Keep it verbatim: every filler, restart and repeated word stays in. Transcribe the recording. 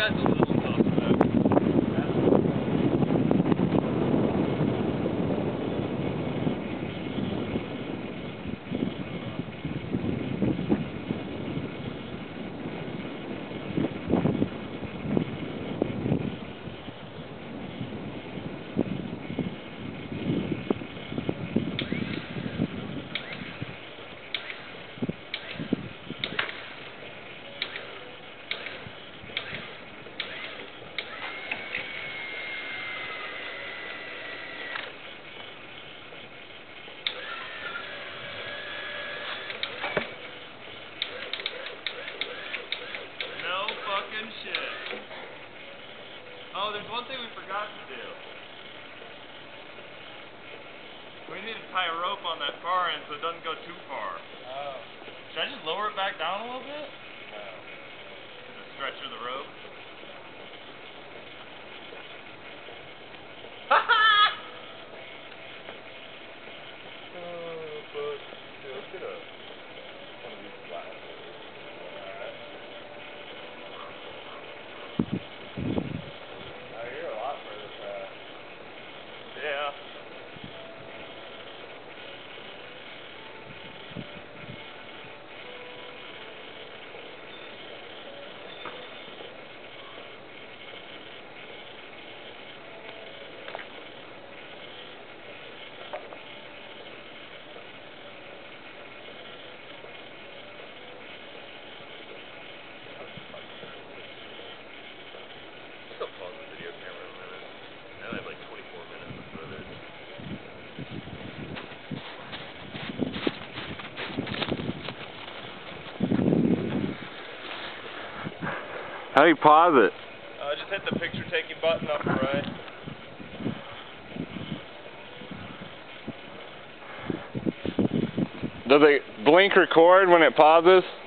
guy's a little tough for that. Shit. Oh, there's one thing we forgot to do. We need to tie a rope on that far end so it doesn't go too far. Oh. Should I just lower it back down a little bit? No. The stretch of the rope? Oh, but yeah, let's get a one of these flats. Yeah. Still pause the video camera in a minute. Now I have like twenty-four minutes of footage. How do you pause it? Uh, just hit the picture taking button up the right. Does it blink record when it pauses?